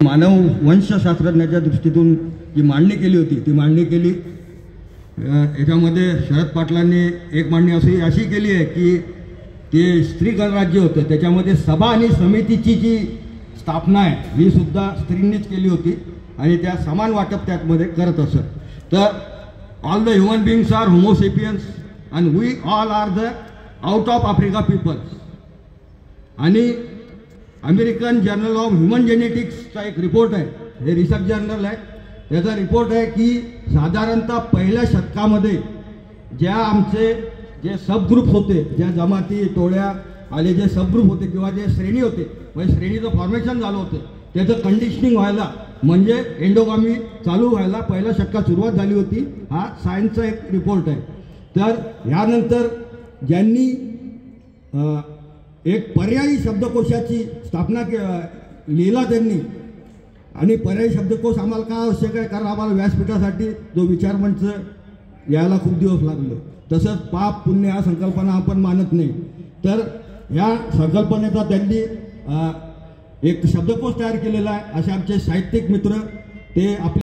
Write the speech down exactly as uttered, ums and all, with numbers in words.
मानव वंशशास्त्रज्ञाच्या दृष्टीतून जी मांडणी केली होती ती मांडणी केली। याच्यामध्ये शरद पाटलांनी एक मांडणी अशी अशी केली आहे की ते स्त्री गणराज्य होतं, त्याच्यामध्ये सभा आणि समितीची जी स्थापना आहे ही सुद्धा स्त्रींनीच केली होती आणि त्या समान वाटप त्यामध्ये करत असत। तर all the human beings are homo sapiens and we all are the out of Africa peoples. आणि अमेरिकन जर्नल ऑफ ह्युमन जेनेटिक्सचा एक रिपोर्ट आहे, हे रिसर्च जर्नल आहे, त्याचा रिपोर्ट आहे की साधारणतः पहिल्या शतकामध्ये ज्या आमचे जे सबग्रुप्स होते, ज्या जमाती टोळ्या आले जे सबग्रुप होते किंवा जे श्रेणी होते, म्हणजे श्रेणीचं फॉर्मेशन झालं होतं, त्याचं कंडिशनिंग व्हायला म्हणजे एंडोगामी चालू व्हायला पहिल्या शतकात सुरुवात झाली होती। हा सायन्सचा एक रिपोर्ट आहे। तर ह्यानंतर ज्यांनी एक पर्यायी शब्दकोशाची स्थापना के लिहिला त्यांनी, आणि पर्यायी शब्दकोश आम्हाला का आवश्यक आहे, कारण आम्हाला व्यासपीठासाठी जो विचारमंच यायला खूप दिवस लागले। तसंच पाप पुण्य ह्या संकल्पना आपण मानत नाही, तर ह्या संकल्पनेचा त्यांनी एक शब्दकोश तयार केलेला आहे। असे आमचे साहित्यिक मित्र ते आपले